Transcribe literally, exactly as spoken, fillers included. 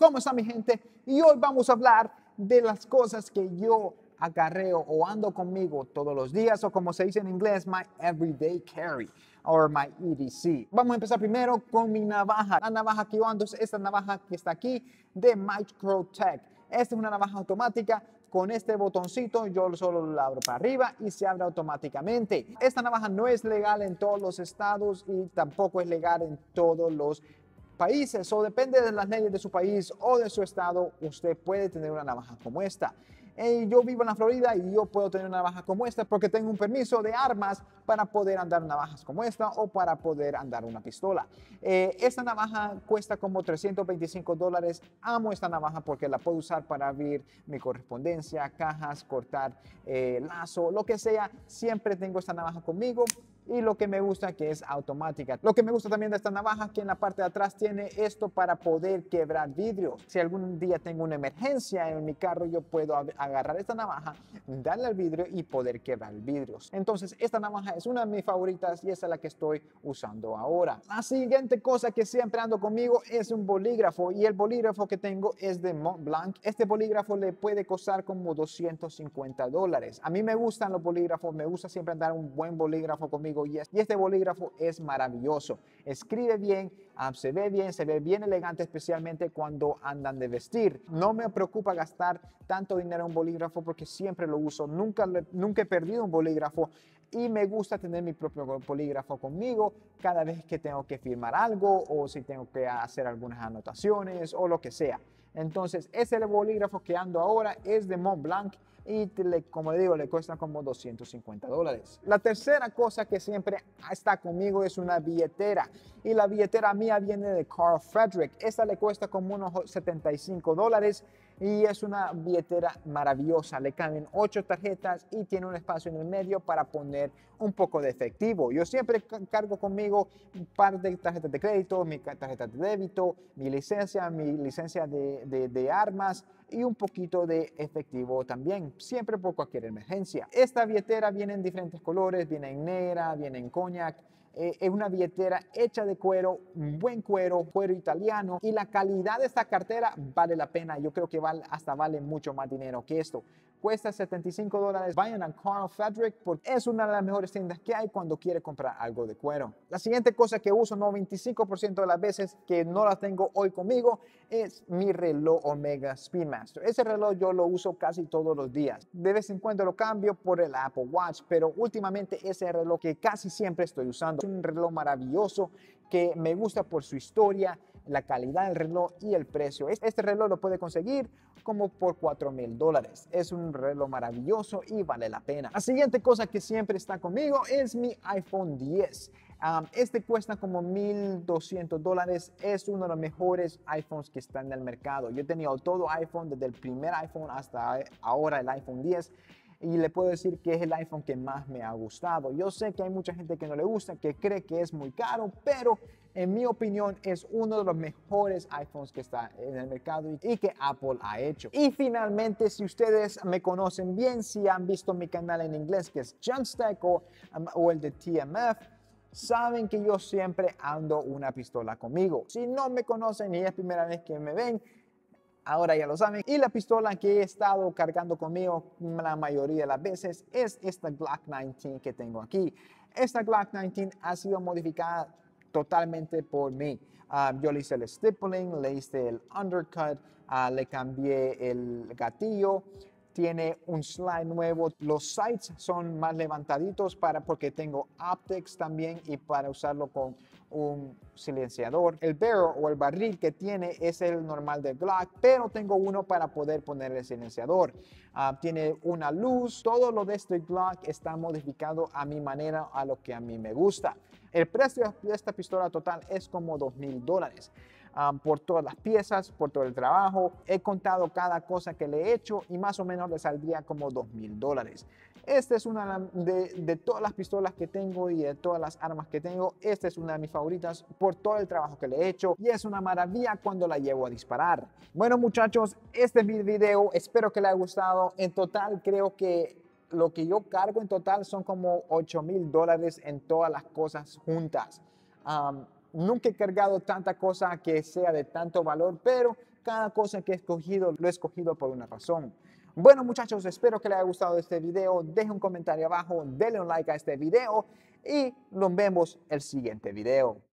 ¿Cómo está mi gente? Y hoy vamos a hablar de las cosas que yo acarreo o ando conmigo todos los días, o como se dice en inglés, my everyday carry or my E D C. Vamos a empezar primero con mi navaja. La navaja que yo ando es esta navaja que está aquí de Microtech. Esta es una navaja automática. Con este botoncito yo solo lo abro para arriba y se abre automáticamente. Esta navaja no es legal en todos los estados y tampoco es legal en todos los países, o depende de las leyes de su país o de su estado, usted puede tener una navaja como esta. Eh, yo vivo en la Florida y yo puedo tener una navaja como esta porque tengo un permiso de armas para poder andar navajas como esta o para poder andar una pistola. Eh, esta navaja cuesta como trescientos veinticinco dólares. Amo esta navaja porque la puedo usar para abrir mi correspondencia, cajas, cortar eh, lazo, lo que sea. Siempre tengo esta navaja conmigo. Y lo que me gusta que es automática. Lo que me gusta también de esta navaja que en la parte de atrás tiene esto para poder quebrar vidrios. Si algún día tengo una emergencia en mi carro, yo puedo agarrar esta navaja, darle al vidrio y poder quebrar vidrios. Entonces esta navaja es una de mis favoritas y esa es la que estoy usando ahora. La siguiente cosa que siempre ando conmigo es un bolígrafo, y el bolígrafo que tengo es de Montblanc. Este bolígrafo le puede costar como doscientos cincuenta dólares. A mí me gustan los bolígrafos, me gusta siempre andar un buen bolígrafo conmigo. Y este bolígrafo es maravilloso. Escribe bien, um, se ve bien, se ve bien elegante, especialmente cuando andan de vestir. No me preocupa gastar tanto dinero en un bolígrafo porque siempre lo uso. Nunca, nunca he perdido un bolígrafo y me gusta tener mi propio bolígrafo conmigo cada vez que tengo que firmar algo o si tengo que hacer algunas anotaciones o lo que sea. Entonces, ese bolígrafo que ando ahora es de Montblanc y le, como le digo, le cuesta como doscientos cincuenta dólares. La tercera cosa que siempre está conmigo es una billetera, y la billetera mía viene de Carl Frederick. Esta le cuesta como unos setenta y cinco dólares y es una billetera maravillosa. Le caben ocho tarjetas y tiene un espacio en el medio para poner un poco de efectivo. Yo siempre cargo conmigo un par de tarjetas de crédito, mi tarjeta de débito, mi licencia, mi licencia de, de, de armas y un poquito de efectivo también, siempre por cualquier emergencia. Esta billetera viene en diferentes colores, viene en negra, viene en cognac. Eh, es una billetera hecha de cuero, un buen cuero, cuero italiano, y la calidad de esta cartera vale la pena. Yo creo que vale, hasta vale mucho más dinero que esto. Cuesta setenta y cinco dólares. Vayan a Carl Frederick porque es una de las mejores tiendas que hay cuando quiere comprar algo de cuero. La siguiente cosa que uso noventa y cinco por ciento de las veces que no la tengo hoy conmigo es mi reloj Omega Speedmaster. Ese reloj yo lo uso casi todos los días. De vez en cuando lo cambio por el Apple Watch, pero últimamente ese reloj que casi siempre estoy usando. Es un reloj maravilloso que me gusta por su historia, la calidad del reloj y el precio. Este reloj lo puede conseguir como por cuatro mil dólares. Es un reloj maravilloso y vale la pena. La siguiente cosa que siempre está conmigo es mi iPhone diez. Um, este cuesta como mil doscientos dólares. Es uno de los mejores iPhones que está en el mercado. Yo he tenido todo iPhone, desde el primer iPhone hasta ahora el iPhone diez. Y le puedo decir que es el iPhone que más me ha gustado. Yo sé que hay mucha gente que no le gusta, que cree que es muy caro, pero en mi opinión es uno de los mejores iPhones que está en el mercado y que Apple ha hecho. Y finalmente, si ustedes me conocen bien, si han visto mi canal en inglés que es Jumpstack o, um, o el de T M F, saben que yo siempre ando una pistola conmigo. Si no me conocen y es primera vez que me ven, ahora ya lo saben. Y la pistola que he estado cargando conmigo la mayoría de las veces es esta Glock diecinueve que tengo aquí. Esta Glock diecinueve ha sido modificada totalmente por mí. Uh, yo le hice el stippling, le hice el undercut, uh, le cambié el gatillo. Tiene un slide nuevo. Los sights son más levantaditos para, porque tengo optics también y para usarlo con un silenciador. El barrel o el barril que tiene es el normal del Glock, pero tengo uno para poder poner el silenciador. Uh, tiene una luz. Todo lo de este Glock está modificado a mi manera, a lo que a mí me gusta. El precio de esta pistola total es como dos mil dólares. Um, por todas las piezas, por todo el trabajo. He contado cada cosa que le he hecho y más o menos le saldría como dos mil dólares. Esta es una de, de todas las pistolas que tengo y de todas las armas que tengo. Esta es una de mis favoritas por todo el trabajo que le he hecho y es una maravilla cuando la llevo a disparar. Bueno muchachos, este es mi video. Espero que les haya gustado. En total creo que lo que yo cargo en total son como ocho mil dólares en todas las cosas juntas. Um, Nunca he cargado tanta cosa que sea de tanto valor, pero Cada cosa que he escogido, lo he escogido por una razón. Bueno, muchachos, espero que les haya gustado este video. Dejen un comentario abajo, denle un like a este video y nos vemos el siguiente video.